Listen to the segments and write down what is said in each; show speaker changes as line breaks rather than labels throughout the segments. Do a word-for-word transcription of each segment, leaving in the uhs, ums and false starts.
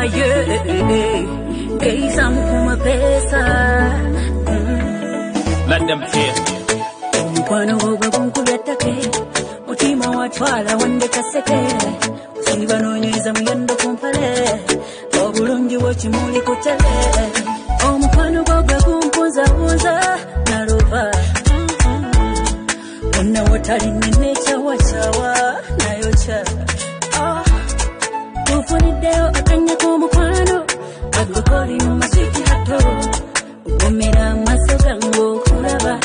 Geisa mkuma pesa.
Let them hear.
Mkwano gogo kunkubyatake mutima watwala wande kaseke usiba nonyeza muyendo kumpale obulungi wokimuli kutele omukwano gogo kumpunza bunza naloba onna wotali nnecha wachawa nayocha tufuniddeyo akanya k'omukwano agukoli mu masiki hato ugumira amaso gango okulaba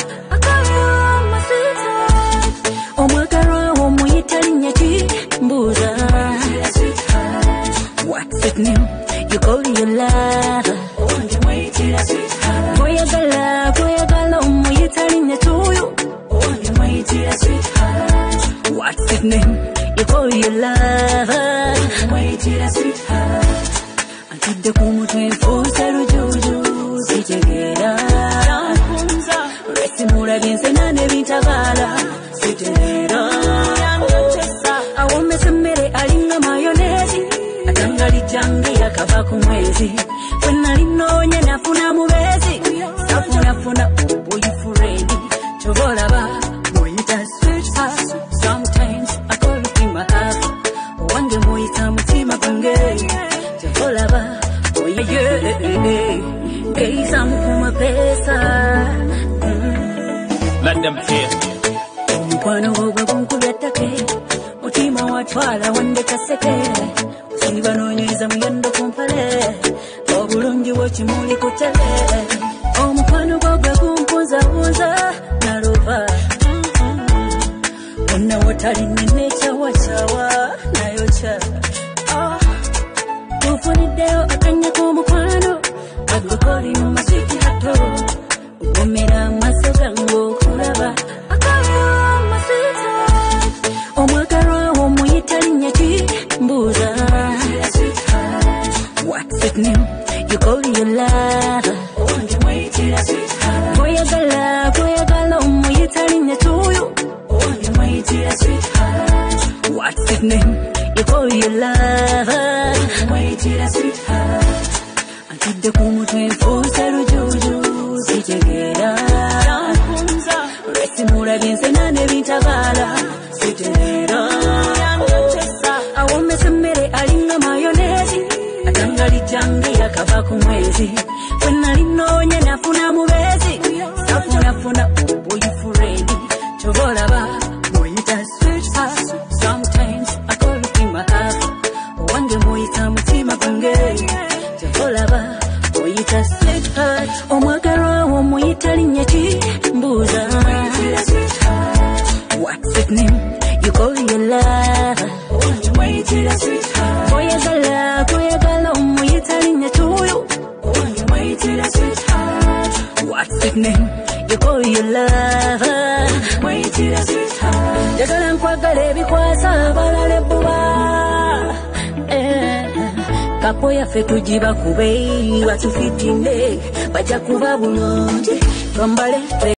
what's it new? You call your love. On the way to the sweetheart. Boy, I got love, boy, I got love. Mo, you telling me to you. On the way to the sweetheart. What's it new? You call your love. On the way to the sweetheart. Until the kumu twenty-four seru juju sijegera. Resi mura binse nane bintabala sijegera. Awome semere alinga mayonezi. Atangali jangi ya kabaku mwezi. Wena linonya nafuna mubezi. Safuna funa ubuyi furedi. Chobola ba, moita sweetheart. Sometimes I call it in my heart. Wange moita mutima pange. Chobola ba, moita geisa mkuma pesa.
Let them hear.
Mkwano gogo kunkubyatake mutima watwala wande kaseke usiba nonyeza muyendo kumpale obulungi wokimuli kutele omukwano gogo kumpunza bunza naloba onna wotali nnecha wachawa nayocha tufuniddeyo akanya k'omukwano agukoli mu masiki hato ugumira amaso gango okulaba what's it new? You call your love. On the way to the sweetheart. Boy, I got love, boy, I got love. Mo, you telling me to you. On the way to the sweetheart. What's it new? You call your love. On the way to the sweetheart. Until the kumu twenty-four seru juju sijegera. Resi mura binse nane bintabala sijegera. Awome semere alinga mayonezi. Atangali jangi ya kabaku mwezi. Wena linonya nafuna mubezi. Safuna funa ubuyi furedi. Chobola ba, moita sweetheart. Sometimes I call it in my heart. Wange moita mutima pange. Chobola ba, moita sweetheart. Omwagalwa wo moita linyeki mbuza. What's it new? You call your love. On the way to the sweetheart. Boy, I got love, boy, I got love. Mo, you telling me to you. On the way to the sweetheart. What's it new? You call your love. On the way to the sweetheart. Jagala nkwagala bikwasa balale buba. Kapo yaffe tugiba kube watufitinde bajja kuba bulungi twambale